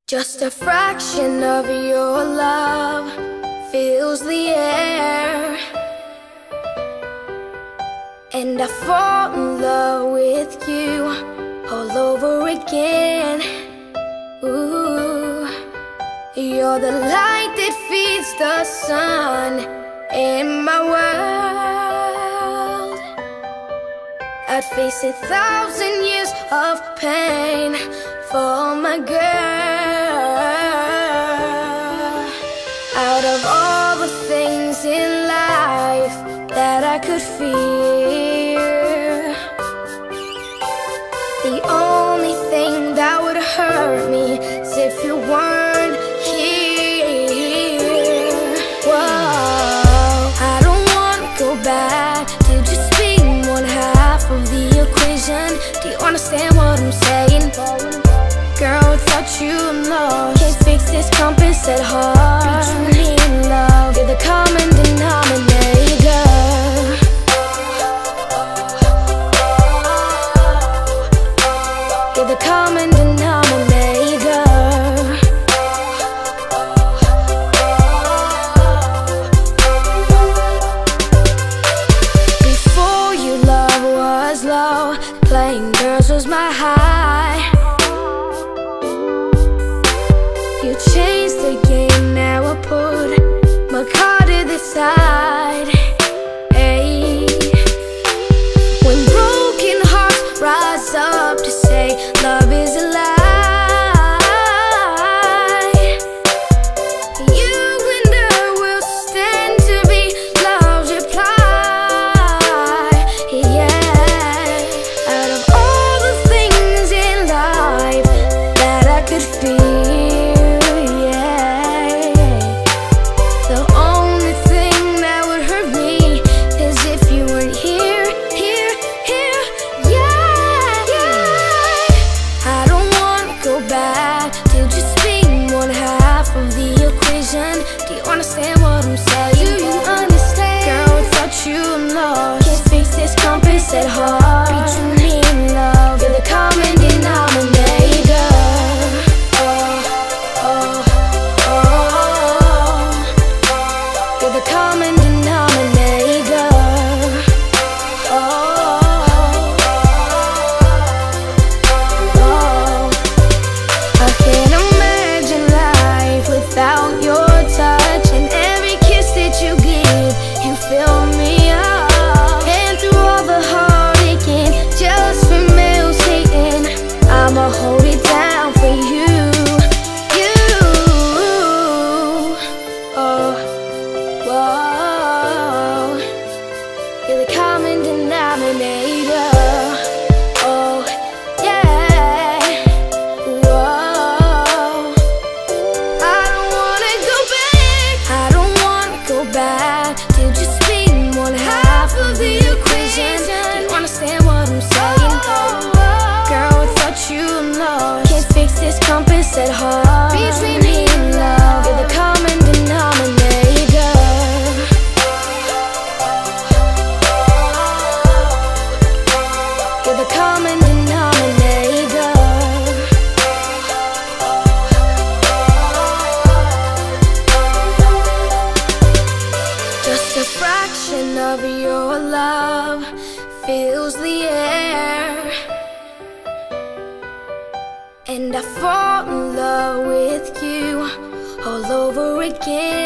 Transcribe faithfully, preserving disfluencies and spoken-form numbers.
Just a fraction of your love fills the air, and I fall in love with you all over again. Ooh, you're the light that feeds the sun in my world. I'd face a thousand years of pain for my girl. Out of all the things in life that I could fear, the only thing that would hurt me is if you weren't here. Whoa, I don't wanna go back to just being one half of the equation. Do you understand what I'm saying? Girl, without you I'm lost. Can't fix this compass at heart. Between me and love, you're the common denominator. You're the common denominator. Before you, love was low, playing girls was my high. You changed the game, now I put my card to the side. Hey, when broken hearts rise up to say love is a lie, you and I will stand to be love's reply. Yeah, out of all the things in life that I could feel, do you understand what I'm saying? Do you understand? Girl, without you I'm lost. Can't fix this compass at heart. Between me and love, you're the common denominator. Oh, oh, oh, you're the common denominator. Oh, oh, I can't imagine life without your touch, and every kiss that you give, you fill me up. And through all the heartache and just for males hating, I'ma hold it down for you, you. Oh, whoa, you're the common denominator. Oh, yeah, whoa. I don't wanna go back. I don't wanna go back to just being one half of the equation. Do you understand what I'm saying? Girl, without you I'm lost. Can't fix this compass at heart. Between me and love, you're the common denominator. You're the common denominator. Just a fraction of your love fills the air, and I fall in love with you all over again.